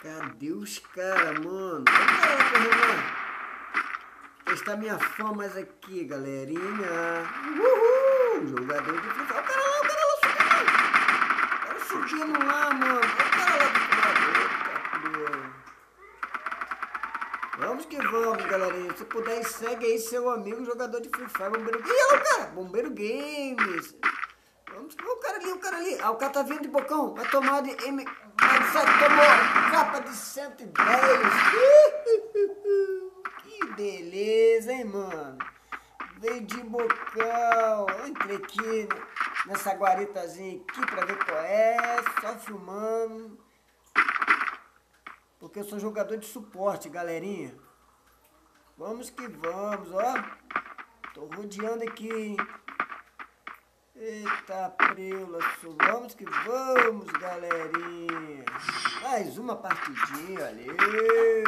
Cadê os caras, mano? Olha o cara lá correndo lá. Testar minha fama aqui, galerinha. Uhul! Jogador de Free Fire. Olha o cara lá subindo. O cara subindo lá, mano. Olha o cara lá do lado. Vamos que vamos, galerinha. Se puder, segue aí seu amigo jogador de Free Fire. Bombeiro Games. Ih, olha o cara. Bombeiro Games. Vamos que o cara ali, o cara ali. Ah, o cara tá vindo de bocão. Vai tomar de M. Tomou capa de 110. Que beleza, hein, mano? Veio de bocão. Eu entrei aqui nessa guaritazinha aqui pra ver qual é. Só filmando. Porque eu sou jogador de suporte, galerinha. Vamos que vamos, ó. Tô rodeando aqui, hein. Eita preula, vamos que vamos, galerinha. Mais uma partidinha ali.